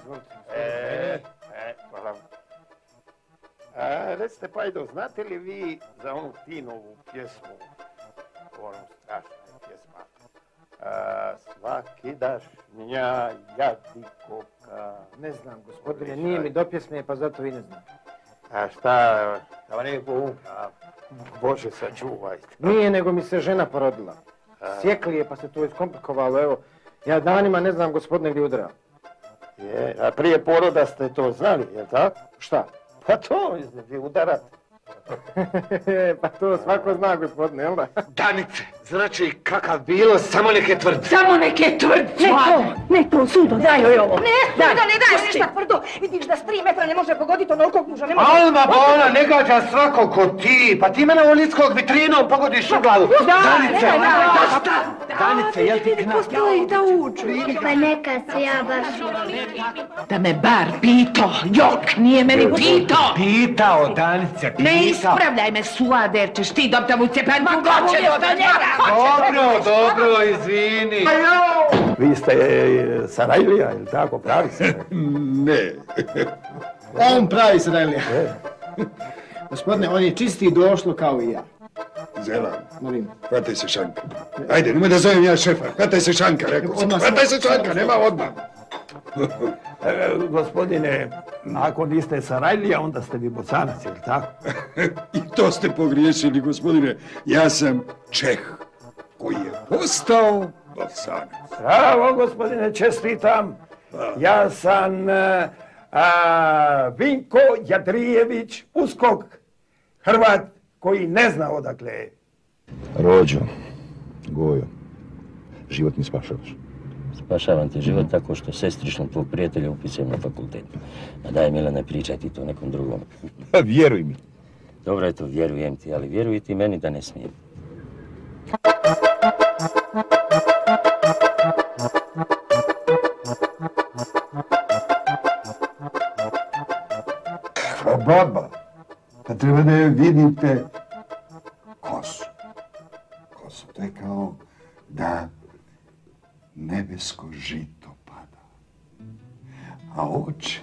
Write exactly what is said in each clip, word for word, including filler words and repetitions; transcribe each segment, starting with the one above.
E, e, hvala. A, recite, Pajdo, znate li vi za onu Tinovu pjesmu, onu strašna pjesma, a, svakidašnja jadikoka? Ne znam, gospodine, nije mi do pjesme, pa zato i ne znam. A šta, da ne bu, Bože sačuvaj. Nije, nego mi se žena porodila. Sjekli je, pa se to iskomplikovalo, evo. Ja danima ne znam, gospodine, gdje udara. Je, a prije poroda ste to znali, je tako? Šta? Pa to, gdje udarat. Pa to svako zna, gospodine, jel da? Danice, znači kakav bilo, samo neke tvrde. Samo neke tvrde. Ne to, ne to, sudo, daj joj ovo. Ne, sudo, ne daj ništa tvrdo. Vidiš da s tri metra ne može pogoditi onolikog muža, ne može... Alma Bona, ne gađa svako ko ti, pa ti mene ulickog vitrinom pogodiš u glavu. Danice, dosta! Danice, jel ti knap? Postoji da uču. Pa neka se ja baš... Da me bar pito, jok, nije meni pito. Pitao, Danice, pitao. Ne ispravljaj me, suade, jer ćeš ti dobiti mu cepan u glavu od njega. Dobro, dobro, izvini. Vi ste Sarajlija, ili tako, pravi se? Ne. On pravi Sarajlija. Gospodine, on je čisti i došlo kao i ja. Zelan, molim. Hvataj se šanka. Ajde, nemoj da zovem ja šefa. Hvataj se šanka, rekao sam. Hvataj se šanka, nema odmah. E, gospodine, ako niste Sarajlija, onda ste vi Bosanac, ili tako? I to ste pogriješili, gospodine. Ja sam Čeh, koji je postao Bosanac. Bravo, gospodine, čestitam. Ja sam a, a, Vinko Jadrijević Uskok, Hrvat koji ne zna odakle je. Rođo, Gojo, život mi spašavaš. Spašavam ti život tako što sestrično tvog prijatelja upisujem na fakultet. A daj, Milane, pričaj ti to nekom drugom. Pa vjeruj mi. Dobro je to, vjerujem ti, ali vjeruj ti meni da ne smijem. Kakva baba. Pa treba da je vidite kosu. Kosu, to je kao da nebesko žito pada. A oči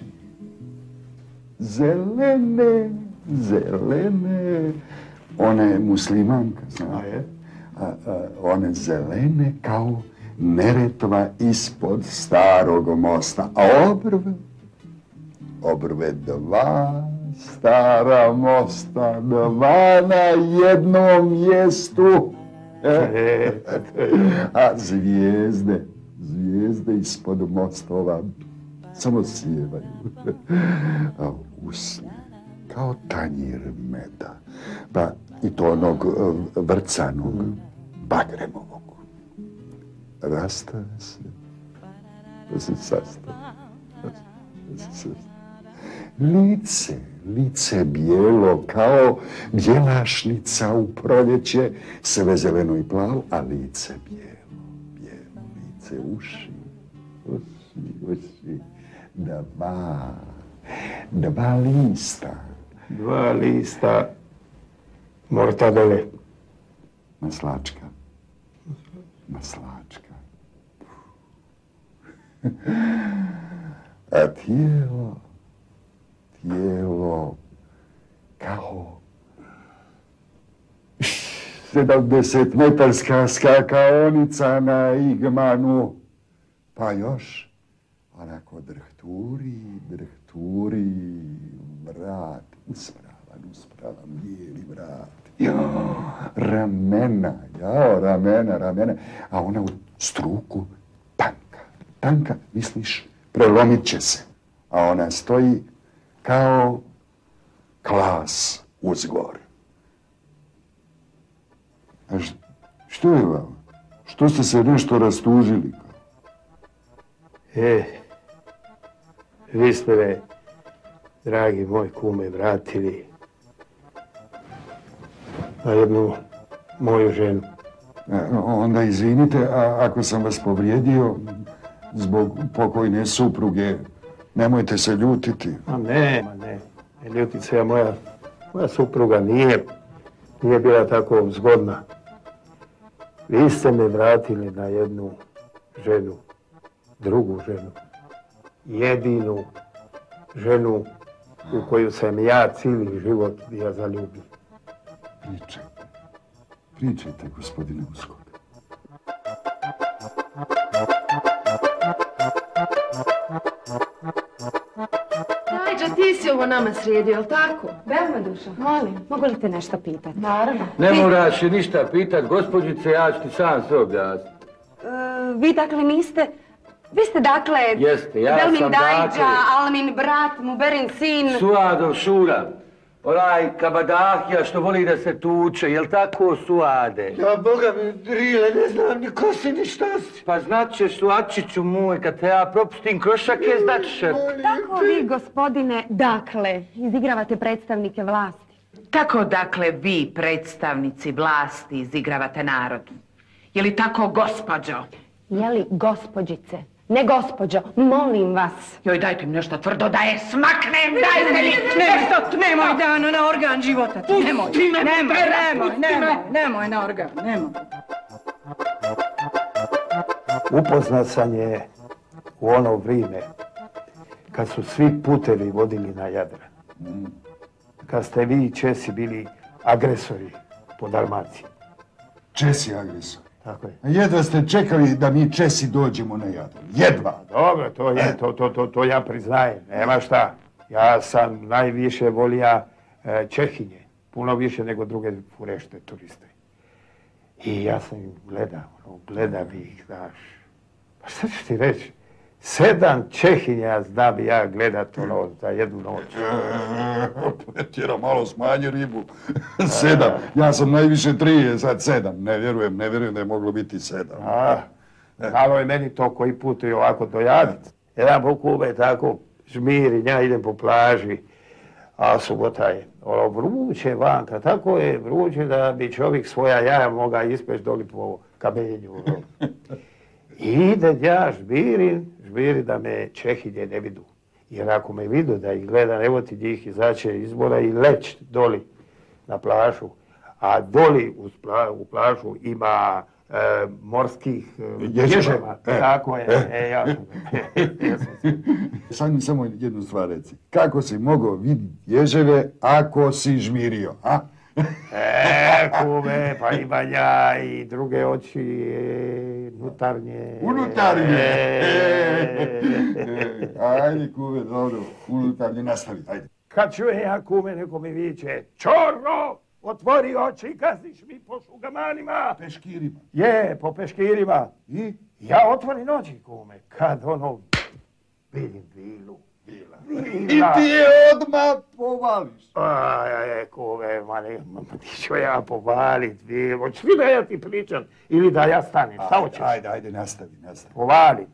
zelene, zelene, ona je muslimanka, znate? A, a, one zelene kao Neretva ispod starog mosta. A obrve, obrve dva stara mosta, dva na jednom mjestu. A zvijezde, zvijezde ispod mostova samo sjevaju. A usne, kao tanjir meda. Pa i to onog vrcanog, bagremovog. Rastave se, da se sastave, da se sastave. Lice, lice bijelo kao bjelašnica u proljeće, sve zeleno i plavo, a lice bijelo, bijelo, lice, uši, uši, uši, dva, dva lista. Dva lista mortadele. Maslačka, maslačka. A tijelo, tijelo kao sedamdesetmetarska skakaonica na Igmanu. Pa još onako drhturi, drhturi, vrat, uspravan, uspravan, bijeli vrat. Jo, ramena, jao, ramena, ramena. A ona u struku tanka, tanka, misliš, prelomit će se. A ona stoji kao klas uzgor. A što je vam? Što ste se nešto rastužili? E, vi ste me, dragi moj kume, vratili na jednu moju ženu. E, onda izvinite, a ako sam vas povrijedio zbog pokojne supruge, nemojte se ljutiti. Ma ne, ma ne. Ne ljutit se, moja, moja supruga nije, nije bila tako zgodna. Vi ste me vratili na jednu ženu, drugu ženu. jedinu ženu u koju sam ja cijeli život bio zaljubljen. Pričajte. Pričajte, gospodine Uskok. Ajde, ti si ovo nama sredio, jel tako? Belma duša, molim, mogu li te nešto pitati? Naravno. Ne moraš je ništa pitat, gospođice, ja ću ti sam sve objasniti. E, vi dakle niste... Vi ste dakle... Jeste, ja Belmin sam Dajđa, dakle... Almin brat, Muberin sin... Suadov Šura. Onaj kabadahija što voli da se tuče, jel tako, Suade? Ja, Boga mi, Drile, ne znam ni ko si, ni šta si. Pa znaćeš, Suadčiću moj, kad te ja propustim krošake, znaćeš. Tako vi, gospodine, dakle, izigravate predstavnike vlasti. Kako dakle vi, predstavnici vlasti, izigravate narod? Je li tako, gospođo? Je li gospođice? Ne gospođo, molim vas. Joj, dajte mi nešto tvrdo da je smaknem, dajte mi nešto, nemoj Dano, na organ života. Nemoj, Pusti me, nemoj, Pera, nemoj, pusti me. nemoj, nemoj na organ, nemoj. Upoznat sam je u ono vrijeme kad su svi putevi vodili na Jadran. Kad ste vi i Česi bili agresori po Dalmaciji. Česi agresor. Tako je. Jedva ste čekali da mi Česi dođemo na Jadran. Jedva. Dobro, to je, to, to, to, to ja priznajem. Nema šta. Ja sam najviše volija e, Čehinje. Puno više nego druge furešte turiste. I ja sam im gledao, ono, gledam ih, znaš. Pa šta ću ti reći? Sedam Čehinja znam ja gledat ono za jednu noć. Pretjera, malo smanji ribu. Sedam. Ja sam najviše tri, je sad sedam. Ne vjerujem, ne vjerujem da je moglo biti sedam. A, malo je meni to koji put i ovako dojadit. Jedan po Kube tako žmiri, ja idem po plaži, a subota je ono vruće vanka, tako je vruće da bi čovjek svoja jaja mogao ispeć doli po kamenju. I ide ja žmirim, žmirim da me Čehinje ne vidu. Jer ako me vidu da ih gleda, evo ti njih izaće izbora i leć doli na plažu. A doli uz pla, u plažu ima e, morskih e, ježeva. E, tako je, e. e, ja sam. Sad mi samo jednu stvar reci. Kako si mogao vidjeti ježeve ako si žmirio, a? E, kume, pa ima ja i druge oči, e, unutarnje. Unutarnje? E, E, ajde, kume, dobro, unutarnje nastavi, ajde. Kad čuje ja kume, neko mi viče, Čorro, otvori oči i kaziš mi po šugamanima. Peškirima. Je, po peškirima. I? Ja otvorim oči kume, kad ono, vidim vilu. Vila. I ti je odmah povališ. Aj, aj, aj, kume, ma ne, ma ti ću ja povalit vilu. Hoćeš li da ja ti pričam ili da ja stanem, šta hoćeš? Ajde, ajde, nastavi, nastavi. Povalim.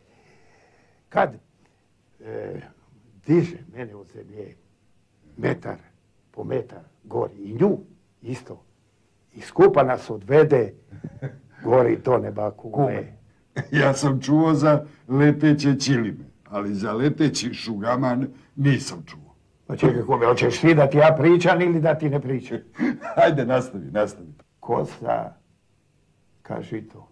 Kad e, diže mene od zemlje metar po metar gori i nju isto i skupa nas odvede gori do neba kume. Kume. Ja sam čuo za leteće ćilime, ali za leteći šugaman nisam čuo. Pa čekaj kume, hoćeš ti da ti ja pričam ili da ti ne pričam? Ajde, nastavi, nastavi. Kosa, kaži to,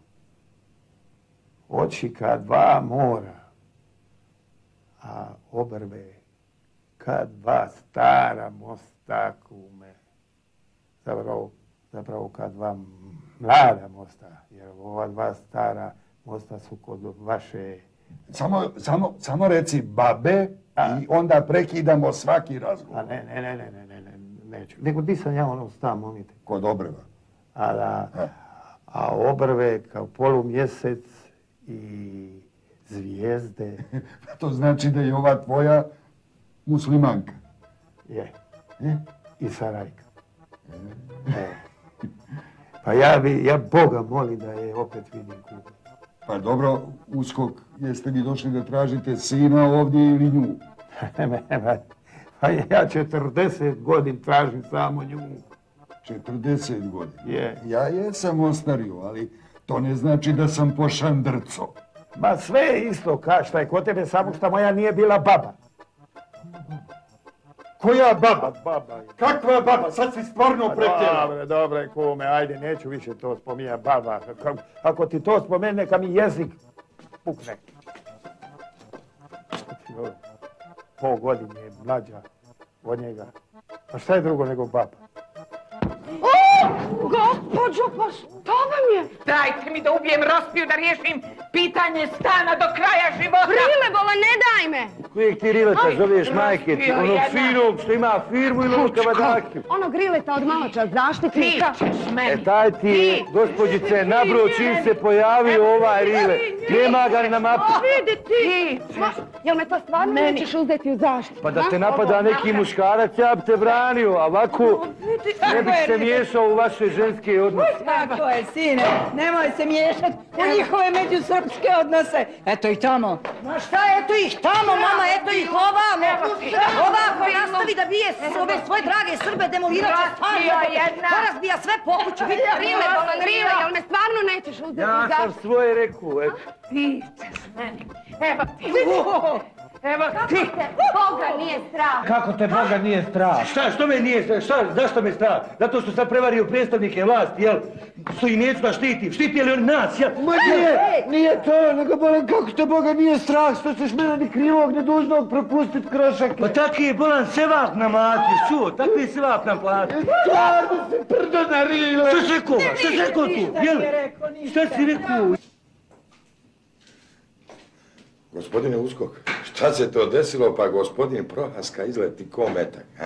oči ka dva mora, a obrve kad dva stara mosta kume. Zapravo, zapravo kad dva mlada mosta, jer ova dva stara mosta su kod vaše... Samo, samo, samo reci babe A. i onda prekidamo svaki razgovor. A ne, ne, ne, ne, ne, ne, ne, neću. Nego di sam ja ono sta, momite. Kod obrva. A da, A. a obrve kao polumjesec i zvijezde. To znači da je ova tvoja muslimanka. Je. E? I Sarajka. E. Pa ja bi, ja Boga molim da je opet vidim kugu. Pa dobro, Uskok, jeste vi došli da tražite sina ovdje ili nju? Pa ja četrdeset godin tražim samo nju. četrdeset godina. Je. Ja jesam ostario, ali to ne znači da sam pošandrco. Ma sve je isto ka šta je kod tebe, samo šta moja nije bila baba. Koja baba? Baba je. Kakva baba? Sad si stvarno pretjerao. Dobre, dobre, kume, ajde, neću više to spominja baba. Ako ti to spomene, neka mi jezik pukne. pol godine mlađa od njega. Pa šta je drugo nego baba? O, gospođo, pa šta vam je? Dajte mi da ubijem Rospiju, da riješim pitanje stana do kraja života. Rilebola, ne daj me! Kojeg ti Rileta zoveš, majke ti? Onog finog što ima firmu ili onog kabadakiju? Onog Rileta od maločas zaštitnika. Ti ćeš meni. E, taj ti je, gospođice, nabro čim se pojavio ovaj Rile. Nema ga ni na mapi. Vidi ti! Jel me to stvarno nećeš uzeti u zaštitu? Pa da te napada neki muškarac, ja bi te branio, a ovako ne bih se miješao u vaše ženske odnose. Tako je, sine, nemoj se miješati u njihove međusrpske odnose. Eto ih tamo. Ma šta, eto ih tamo, mama, eto ih ovamo. Ovako nastavi da bije ove svoje drage Srbe, demolirat će stan. Porazbija sve po kuću. Rile, bolan, Rile, jel me stvarno nećeš uzeti u zaštitu? Ja sam svoje rekao, eto. Ti ćeš meni. Evo ti. Evo ti. Boga nije strah. Kako te Boga nije strah? Šta, što me nije strah? Šta, zašto me strah? Zato što sam prevario predstavnike vlasti, jel? Što i neću da štitim. Štiti li oni nas, jel? Ma nije, nije to, nego bolan, kako te Boga nije strah? Što ćeš mene ni krivog, ni dužnog propustit krošake? Pa taki je bolan sevap na mati, čuo? Takvi je sevap nam plati. Stvarno se prdo na Rile. Šta si rekao? Šta si rekao tu? Jel? Šta si rekao? Gospodine Uskok, šta se to desilo pa gospodin Prohaska izleti ko metak, ha?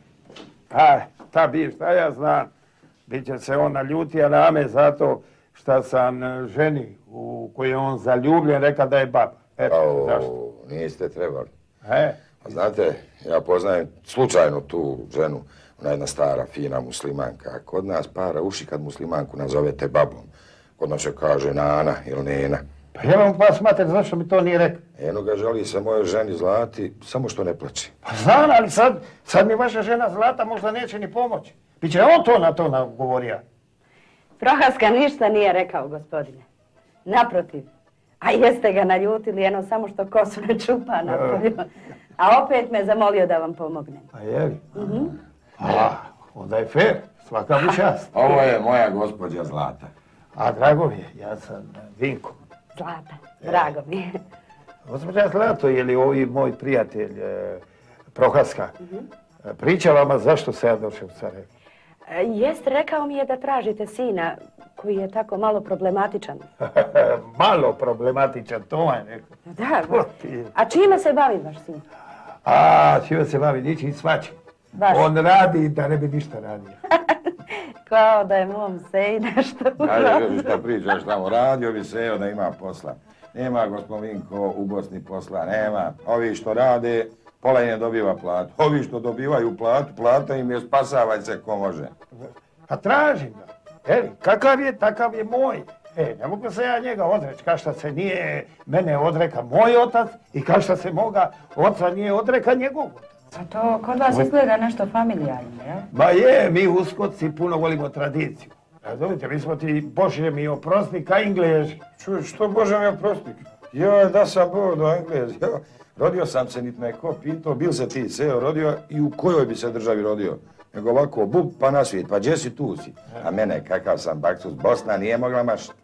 A, ta bi, šta ja znam. Biće se on naljutio na me zato što sam ženi u koju je on zaljubljen rekao da je baba. Eto, zašto? Niste trebali. E? A znate, ja poznajem slučajno tu ženu, ona je jedna stara, fina muslimanka. Kod nas para uši kad muslimanku nazovete babom. Kod nas se kaže Nana ili Nena. Pa ja vam vas mater, zašto mi to nije rekao? Eno ga želi se mojoj ženi Zlati, samo što ne plaći. Pa znam, ali sad, sad mi vaša žena Zlata možda neće ni pomoći. Biće on to na to nagovorio. Prohaska ništa nije rekao, gospodine. Naprotiv. A jeste ga naljutili, eno samo što kosu ne čupa napolju. A opet me zamolio da vam pomognem. A je li? A, onda je fair, svaka mi čast. Ovo je moja gospođa Zlata. A drago mi je, ja sam Vinko. Zlata, drago mi je. Gospođa Zlato, je li ovi moj prijatelj Prohaska priča vama zašto se ja došao u Sarajevo? Jest, rekao mi je da tražite sina koji je tako malo problematičan. Malo problematičan, to vam je rekao. Da, a čime se bavi vaš sin? A, čime se bavi, ničim svačim. On radi da ne bi ništa radio. Kao da je mom seji nešto uradio. Ajde, šta pričaš tamo, radio bi se, evo da ima posla. Nema, gospodin Vinko, u Bosni posla, nema. Ovi što rade, pola im ne dobiva platu. Ovi što dobivaju platu, plata im je spasavaj se ko može. A tražim ga. Eli, kakav je, takav je moj. E, ne mogu se ja njega odreći, kao što se nije mene odreka moj otac i kao što se moga oca nije odreka njegov otac. A to kod vas izgleda nešto familijarno, jel? Ma je, mi Uskoci puno volimo tradiciju. Razumite, mi smo ti Bože mi oprosti ka Ingleži. Čuj, što Bože mi oprosti? Joj, da sam Bog do Englezi. Rodio sam se, niti me ko pitao, bil se ti seo rodio i u kojoj bi se državi rodio. Nego ovako, bub pa na svijet, pa gdje si tu si? A mene, kakav sam baksus, Bosna nije mogla mašiti.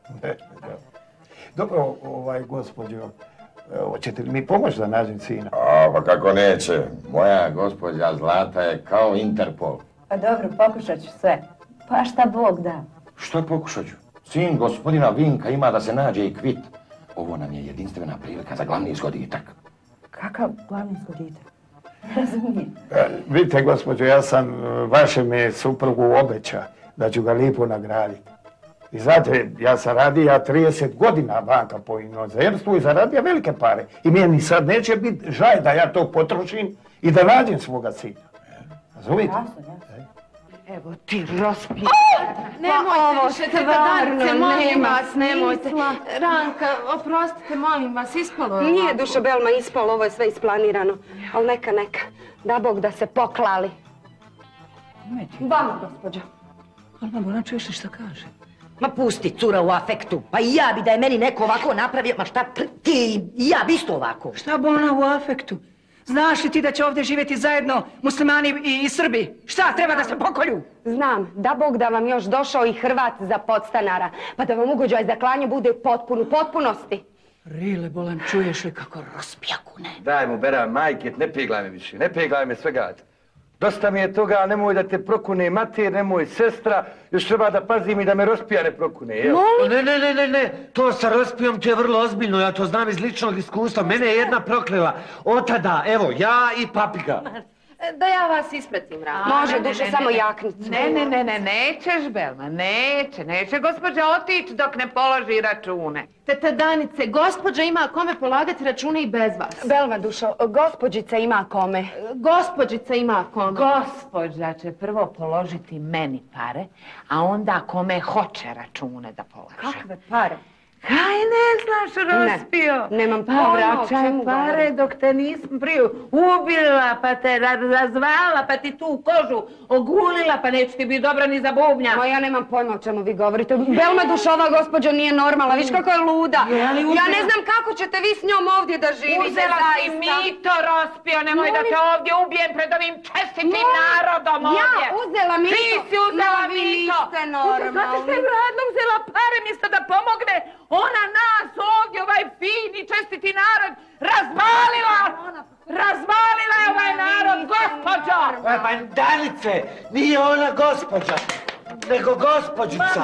Dobro, ovaj, gospođo, hoćete li mi pomoći da nađem sina? A, pa kako neće. Moja gospođa Zlata je kao Interpol. Pa dobro, pokušat ću sve. Pa šta Bog da? Što pokušat ću? Sin gospodina Vinka ima da se nađe i kvit. Ovo nam je jedinstvena prilika za glavni zgoditak. Kakav glavni zgoditak? Razumijem. Vidite, gospođo, ja sam vašem suprugu obeća da ću ga lijepo nagraditi. I znate, ja sam radio trideset godina banka po inozemstvu i zaradio velike pare. I meni sad neće biti žaj da ja to potrošim i da nađem svoga sina. Razumite? Evo ti Rospije. Nemojte više te badance, molim vas, nemojte. Nemojte. Ranka, oprostite, molim vas, ispalo je. Nije, dušo Belma, ispalo, ovo je sve isplanirano. Ali neka, neka. Da Bog da se poklali. Vama, gospođo. Ali mamo, ne čuješ li šta kaže? Ma pusti, cura u afektu. Pa i ja bi da je meni neko ovako napravio. Ma šta ti i ja bi isto ovako. Šta bo ona u afektu? Znaš li ti da će ovdje živjeti zajedno muslimani i, i Srbi? Šta, treba da se pokolju? Znam, da Bog da vam još došao i Hrvat za podstanara, pa da vam ugođaj za klanje bude potpun u potpunosti. Rile, bolan, čuješ li kako rospija kune? Daj mu, bera, majke, ne peglaj me više, ne peglaj me svega. Dosta mi je toga, nemoj da te prokune mater, nemoj sestra, još treba da pazim i da me rospija ne prokune, jel? Ne, ne, ne, ne, ne, to sa rospijom ti je vrlo ozbiljno, ja to znam iz ličnog iskustva, mene je jedna proklela. Od tada, evo, ja i papiga. Da ja vas ispratim, Rama. Može, duše, samo jaknicu. Ne, ne, ne, ne, nećeš, Belma, neće, neće gospođa otići dok ne položi račune. Teta Danice, gospođa ima kome polagati račune i bez vas. Belma, dušo, gospođica ima kome. Gospođica ima kome. Gospođa će prvo položiti meni pare, a onda kome hoće račune da polaže. Kakve pare? Kaj ne znaš, Rospio? Ne, nemam Pa pojma o vraćaj čemu pare govorim. dok te nisam prije ubila, pa te ra- razvala, pa ti tu kožu ogulila, pa neću ti biti dobra ni za bubnja. Ma ja nemam pojma o čemu vi govorite. Belma, duša, ova gospođa nije normalna, viš kako je luda. Je li uzela- Ja ne znam kako ćete vi s njom ovdje da živite, Uzela si zaista. mito, Rospio, nemoj da te ovdje ubijem pred ovim čestitim Molim- narodom Ja ovdje. uzela mito? Ti si uzela Ma vi mito. niste normalni. Znate što je radno uzela pare mjesto da pomogne? Ona nas ovdje, ovaj fini, čestiti narod, razvalila! Razvalila je ovaj narod, gospođo! E, pa Danice, nije ona gospođa, nego gospođica.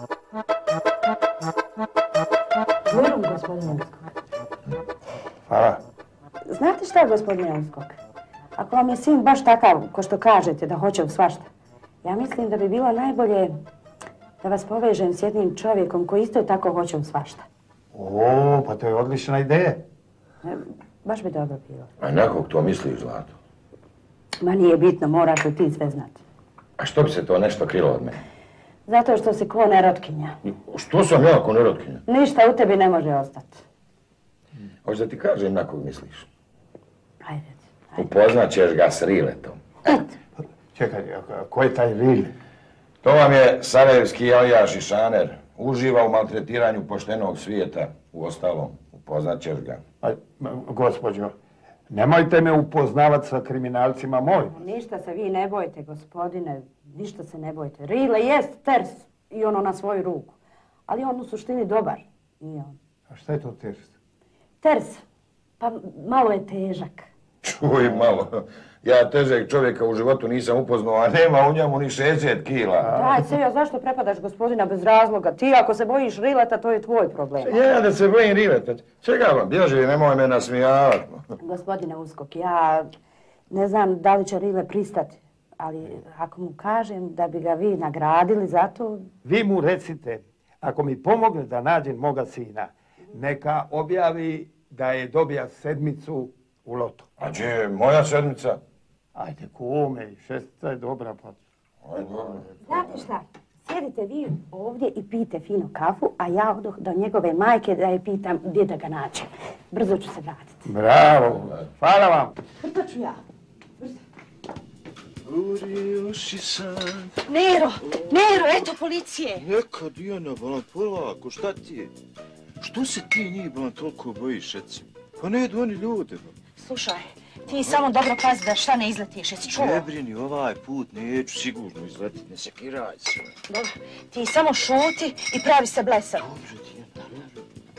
Moram, gospodine Uskok. Hvala. Znate šta, gospodine Uskok? Ako vam je sin baš takav, ko što kažete, da hoće u svašta, ja mislim da bi bilo najbolje da vas povežem s jednim čovjekom koji isto tako hoće u svašta. O, pa to je odlična ideja. E, Baš bi dobro bilo. A na kog to misliš, Zlato? Ma nije bitno, moraš li ti sve znati. A što bi se to nešto krilo od mene? Zato što si ko nerotkinja. Što sam ja ako nerotkinja? Ništa u tebi ne može ostati. Hoće da ti kažem na kog misliš? Ajde. Upoznat ćeš ga s Riletom. Čekaj, a ko je taj Rile? To vam je sarajevski Elijaš i Šaner. Uživa u maltretiranju poštenog svijeta. U ostalom, upoznat ćeš ga. A, gospođo, nemojte me upoznavati sa kriminalcima mojim. Ništa se vi ne bojte, gospodine. Ništa se ne bojte. Rile jest ters i ono na svoju ruku. Ali on u suštini dobar. Nije on. A šta je to ters? Ters. Pa malo je težak. Čuj malo. Ja težeg čovjeka u životu nisam upoznao, a nema u njemu ni šezdeset kila. Daj, Sejo, zašto prepadaš gospodina bez razloga? Ti ako se bojiš Rileta, to je tvoj problem. Ja da se bojim Rileta. Čega vam bježi, nemoj me nasmijavati. Gospodine Uskok, ja ne znam da li će Rile pristati, ali ako mu kažem da bi ga vi nagradili za to... Vi mu recite, ako mi pomogne da nađem moga sina, neka objavi da je dobija sedmicu u lotu. A gdje je moja sedmica? Ajde, kume, šestica je dobra, pa... Ajde, dobro. Znate šta? Sjedite vi ovdje i pijte fino kafu, a ja odoh do njegove majke da je pitam gdje da ga nađem. Brzo ću se vratiti. Bravo, hvala vam. To ću ja. Uriješ i sad. Nero, Nero, eto policije. Neka, Dijana, bolan, polako, šta ti je? Što se ti njih, bolan, toliko bojiš, recimo? Pa ne jedu oni ljude, bolan. Slušaj, ti samo dobro pazi da šta ne izletiš, jesi čuo? Ne brini, ovaj put neću sigurno izletiti, ne sekiraj se. Dobro, ti samo šuti i pravi se blesav. Dobro, Dijana,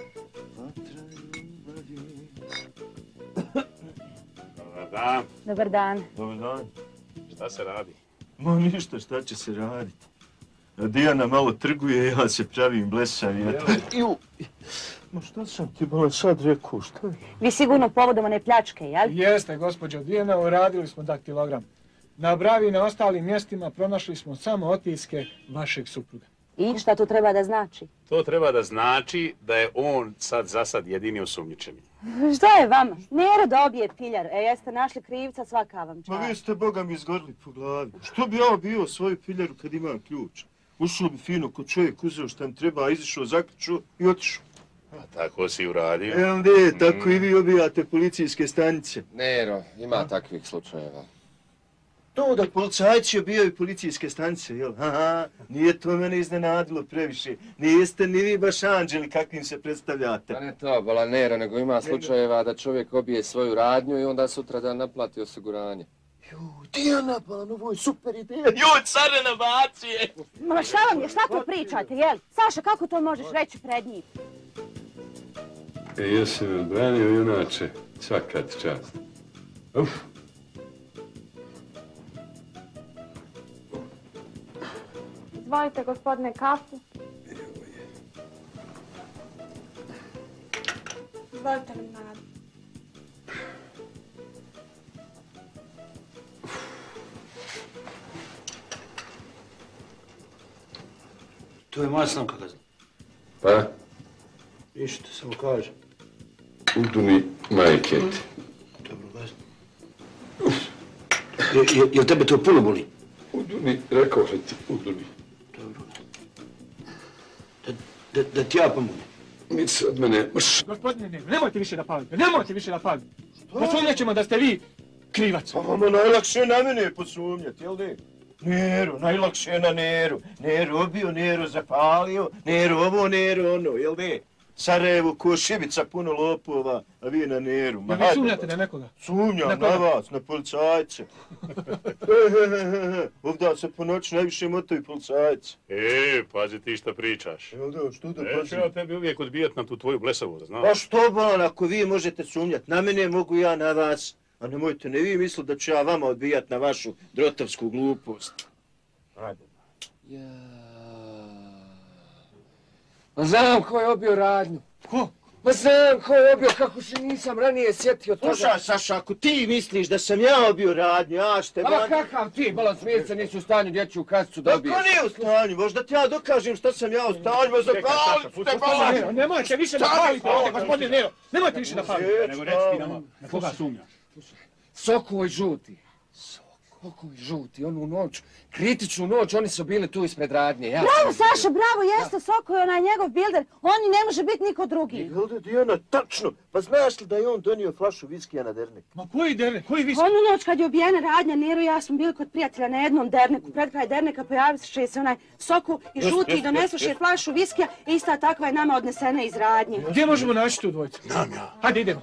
Dobar dan. Dobar dan. Dobar dan. Šta se radi? Ma ništa, šta će se raditi? A Dijana malo trguje, ja se pravim blesav. Ju, ma šta sam ti malo sad rekao, šta je? Vi sigurno povodom one pljačke, jel? Jeste, gospođo Dijana, uradili smo daktilogram. Na Bravi i na ostalim mjestima pronašli smo samo otiske vašeg supruga. I šta to treba da znači? To treba da znači da je on sad za sad jedini osumnjičeni. Šta je vama? Nero dobije piljar. E, jeste našli krivca, svaka vam čast. Ma vi ste, Boga mi, izgorili po glavi. Što bi ja bio svoju piljaru kad imam ključ? Ušao bi fino ko čovjek, uzeo šta mi treba, izišao, zaključao i otišao. A tako si uradio. E, ne, tako i vi obijate policijske stanice. Nero, ima takvih slučajeva. To da policajci obijaju policijske stanice, jel? Aha, nije to mene iznenadilo previše. Nijeste ni vi baš anđeli kakvim se predstavljate. Pa ne to, bola Nero, nego ima slučajeva da čovjek obije svoju radnju i onda sutra da naplati osiguranje. Dijana, pa ovo je super ideja. Joj, carena bacije! Ma šta vam je, šta to pričate, jel? Saša, kako to možeš reći pred njim? E, jesi me branio, junače. Svaka ti čast. Uf. Izvolite, gospodine, kafu. Izvolite limonadu. To je moja slamka, gazda. Pa? Ništa, samo kažem. Uduni majke ti. Dobro, gazda. Je, je, jel tebe to puno boli? Uduni, rekao li ti, uduni. Dobro. Da, da, da ti ja pomognem. Mić se od mene, mrš. Gospodine Nero, nemojte više da palite, nemojte više da palite. Posumnjat ćemo da ste vi krivac. Pa vama najlakše je na mene posumnjati, jel ne? Nero, najlakše je na Neru. Nero obio, Nero zapalio, Nero ovo, Nero ono, jel ne? Sarajevo ko šibica, puno lopova, a vi na Neru. Ja vi sumnjate na nekoga? Sumnjam na, na vas, na policajce. Ovdje se po noći najviše motaju policajce. E, pazi ti šta pričaš. Jel da, što da Neću pazim? ja tebi uvijek odbijat na tu tvoju blesavost, znaš? Pa što bolan, ako vi možete sumnjati, na mene mogu ja na vas. A nemojte, ne vi misliti da ću ja vama odbijat na vašu drotovsku glupost. Ajde. Ma znam ko je obio radnju. Ko? Ma znam ko je obio, kako se nisam ranije sjetio toga. Slušaj, Saša, ako ti misliš da sam ja obio radnju, ja šte... Ma kakav ti, bolo smijeca, nisi u stanju dječju kasicu da obiješ. Kako nije u stanju? Možda ti ja dokažem što sam ja u stanju, ma zapalite te bala! Nemojte više da palite ovdje, gospodine Nero. Nemojte više da palite. Nego reci ti nama, na koga sumnjaš? Sokoj žuti. Sokoj žuti, onu noć, kritičnu noć, oni su bili tu ispred radnje. Ja bravo, Saša, bravo, jeste Sokoj, onaj njegov bilder. On ne može biti niko drugi. Jel da, Dijana, tačno. Pa znaš li da je on donio flašu viskija na dernek? Ma koji dernek, koji viski? Onu noć kad je ubijena radnja, Nero i ja smo bili kod prijatelja na jednom derneku. Pred kraj derneka pojavio se onaj Soko i žuti i donesuše flašu viskija i ista takva je nama odnesena iz radnje. Gdje možemo naći tu dvojicu? Znam ja. Hajde, idemo.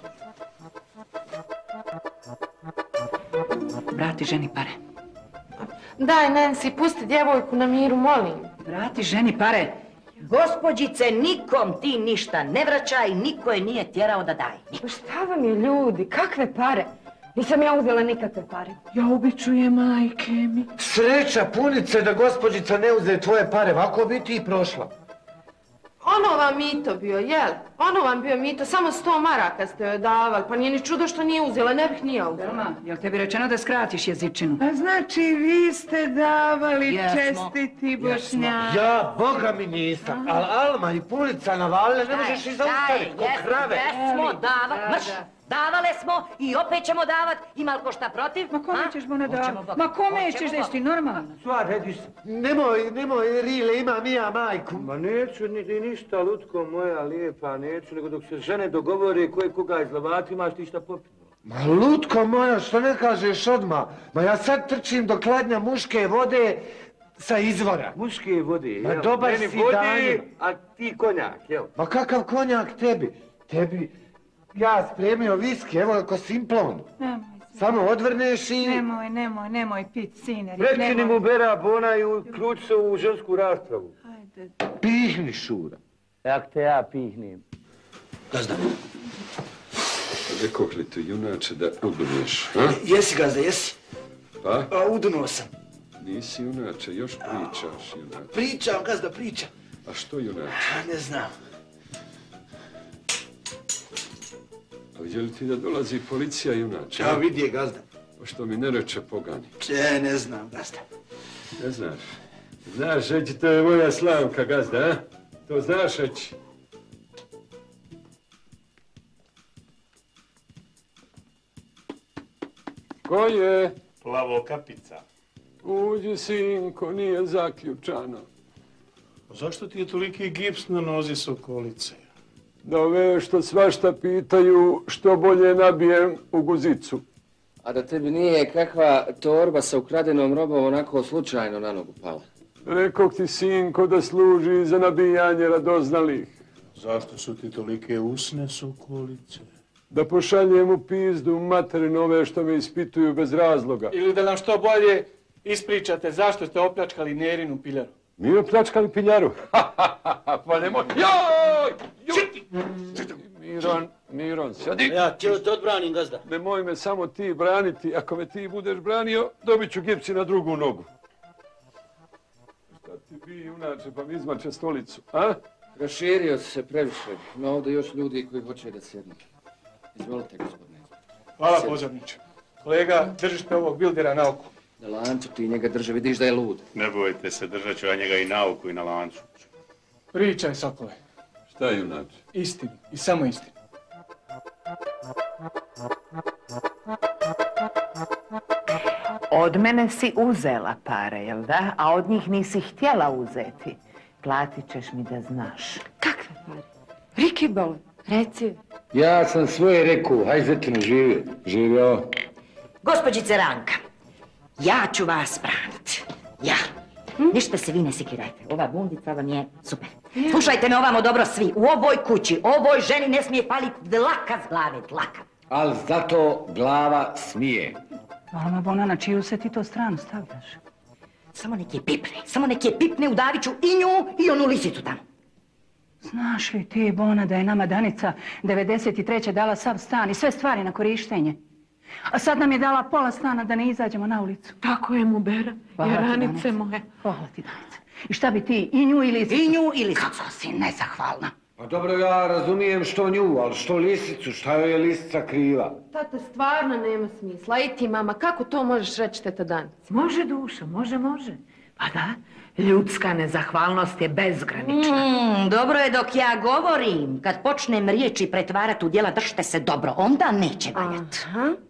Vrati ženi pare. Daj, Nancy, pusti djevojku na miru, molim. Vrati ženi pare. Gospođice, nikom ti ništa ne vraćaj, niko je nije tjerao da daje. Pa šta vam je, ljudi, kakve pare? Nisam ja uzela nikakve pare. Ja ubičujem majke mi. Sreća punice da gospođica ne uze tvoje pare, ovako bi ti i prošla. Ono vam mito bio, jel? Ono vam bio mito, samo sto maraka ste joj davali, pa nije ni čudo što nije uzela, ne bih nije uzela. Selma, jel tebi rečeno da skratiš jezičinu? Pa znači vi ste davali čestiti Bošnjaki. Ja, Boga mi nisam, ali Alma i punica navalile, ne možeš i zaustaviti, ko krave. Jesmo davat, mrš, davale smo i opet ćemo davat, ima li ko šta protiv? Ma kome ćeš bona davat? Ma kome ćeš da ti normalno? Stvar, rediš, nemoj, nemoj, Rile, imam i ja majku. Ma neću ni, ni ništa, lutko moja lijepa, neću, nego dok se žene dogovore koje koga izlovati, imaš ti šta popiti. Ma lutko moja, što ne kažeš odmah? Ma ja sad trčim do kladnja muške vode sa izvora. Muške vode, jel? Ma dobar Meni si vode, danima. a ti konjak, jel? Ma kakav konjak tebi? Tebi ja spremio viski, evo ko simplon. Nemoj. Samo odvrneš i... Nemoj, nemoj, nemoj pit, sine. Prekini mu bera bona i uključi se u žensku raspravu. Ajde. Pihni, Šura. Jak te ja pihnim. Gazda. Rekao li tu, junače, da uduneš, ha? Jesi, Gazda, jesi. Pa? A udunuo sam. Nisi junače, još pričaš, junače. Pričam, Gazda, pričam. A što, junače? A ne znam. A vidje li ti da dolazi policija, junače? Ja vidi je, Gazda. Pa što mi ne reče pogani? E, ne znam, Gazda. Ne znaš. Znaš, reći, to je moja slavka, Gazda, a? To znaš reći. Ko je? Plavo kapica. Uđi, sinko, nije zaključano. Zašto ti je toliki gips na nozi Sokolice? Da ove što svašta pitaju, što bolje nabijem u guzicu. A da tebi nije kakva torba sa ukradenom robom onako slučajno na nogu pala? Rekog ti, sinko, da služi za nabijanje radoznalih. Zašto su ti tolike usne, Sokolice? Da pošaljem u pizdu materinu ove što me ispituju bez razloga. Ili da nam što bolje ispričate zašto ste opljačkali Nerinu piljaru. Mi opljačkali piljaru? Pa nemoj... Joj! Šiti! Mi Miron, Miron, sjedi. Ja ti te odbranim, gazda. Nemoj me samo ti braniti. Ako me ti budeš branio, dobit ću gipsi na drugu nogu. Šta ti bi, junače, pa mi izmače stolicu, a? Raširio si se previše. Ima ovdje još ljudi koji hoće da sjednu. Izvolite, gospodine. Hvala, pozorniče. Kolega, držite ovog bildera na oku. Na lancu ti njega drže, vidiš da je lud. Ne bojte se, držat ću ja njega i na oku i na lancu. Pričaj, Sokole. Šta je, junače? Istinu i samo istinu. Od mene si uzela pare, jel da? A od njih nisi htjela uzeti. Platit ćeš mi da znaš. Kakve pare? Rikibol, reci. Ja sam svoje rekao, haj zetinu živio. Živio. Gospođice Ranka, ja ću vas branit. Ja. Ništa se vi ne sikirajte. Ova bundica vam je super. Slušajte me ovamo dobro svi. U ovoj kući, ovoj ženi ne smije paliti dlaka s glave, dlaka. Al zato glava smije. Mama Bona, na čiju se ti to stranu stavljaš? Samo nek je pipne, samo nek je pipne, udavit ću i nju i onu lisicu tamo. Znaš li ti, Bona, da je nama Danica devedeset treće dala sav stan i sve stvari na korištenje? A sad nam je dala pola stana da ne izađemo na ulicu. Tako je, Mubera, Jeranice moje. Hvala ti, Danica. I šta bi ti, i nju i lisicu? I nju i lisicu. Kako si nezahvalna. Pa dobro, ja razumijem što nju, ali što lisicu, šta joj je lisica kriva? Tata, stvarno nema smisla. I ti, mama, kako to možeš reći teta Danici? Može, duša, može, može. Pa da, ljudska nezahvalnost je bezgranična. Mm, dobro je dok ja govorim. Kad počnem riječi pretvarati u djela, držite se dobro, onda neće valjat. Aha.